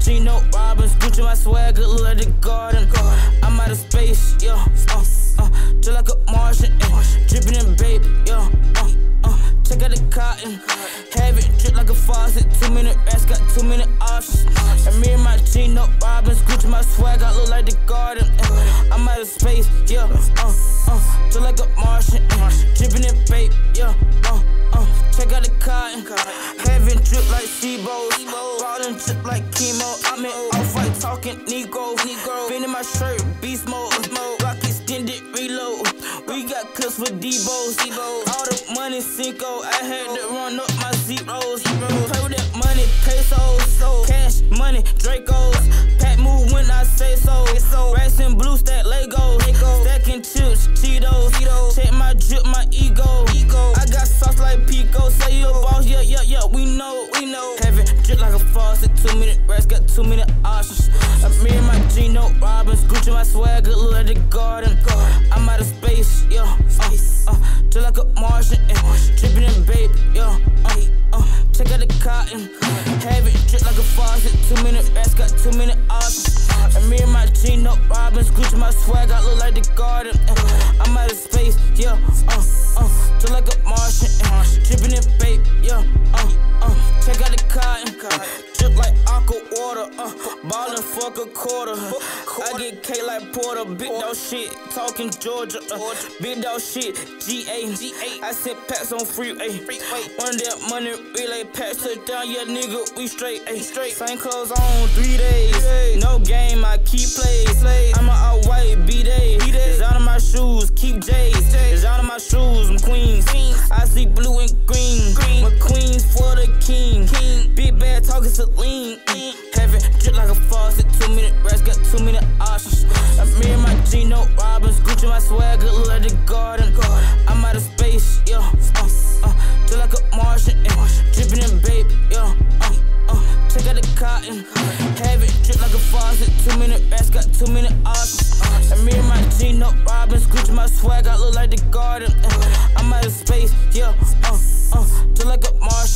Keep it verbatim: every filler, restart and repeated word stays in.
Gino Robbins, Gucci my swagger, look like the garden. I'm out of space, yeah, uh, uh, just like a Martian, uh, dripping in baby, yeah, uh, uh, check out the cotton, have it drip like a faucet. Two minute rats got too many options. And me and my Gino Robbins, Gucci my swagger, look like the garden. Uh, I'm out of space, yeah, uh, uh, just like a Martian, uh, dripping in baby, yeah, uh, uh, check out the cotton, have it drip like Seabos, ballin' drip like chemo. I'm in off-white talking Negro, Negro, fin in my shirt, beast mode, rock extended reload. We got clips with Debo's, all the money Cinco. I had to run up my zeros. Play with that money, pesos, cash money, Dracos. Pack move when I say so. Racks and blue stack Legos, stacking chips, Cheetos. Check my drip, my ego. I got sauce like Pico. Say you a boss, yeah, yeah, yeah. We know, we know. Having drip like a faucet. Two minute rats got two minute options. I'm me and my Gino Robbins, Gucci my swagger, look like the garden. I'm out of space, yeah, uh, uh, just like a Martian, uh, dripping in baby, yeah, uh, uh, check out the cotton, have it drip like a faucet. Two minute rats got two minute options. And me and my Gino Robbins, Gucci my swagger, look like the garden. Uh, I'm out of space, yeah, uh, uh, just like a Martian, uh, dripping in baby, yeah, uh, uh, check out the cotton, drip like aqua water, uh, ballin' fuck a quarter. I get K like Porter, big dog shit, talking Georgia, uh, big dog shit, G A. I sent packs on freeway, one of that money relay packs took down, yeah nigga, we straight, ay, straight. Same clothes on three days, no game, I keep plays. I'm a all white B-Day, design my shoes, keep J's, design my shoes, I'm queens. I see blue and green, my queens for the king. Big bad talking Celine, having drip like a faucet. Two minute rats got two minute options. I'm me and my Gino Robbins, Gucci my swagger, look like the garden. I'm out of space, yeah, uh, uh, just like a Martian, uh, dripping in baby, yeah, uh, uh, check out the cotton, have it drip like a faucet. Two minute rats got two minute options. And me and my Gino Robbins, Gucci my swagger, look like the garden. Uh, I'm out of space, yeah, uh, uh, just like a Martian.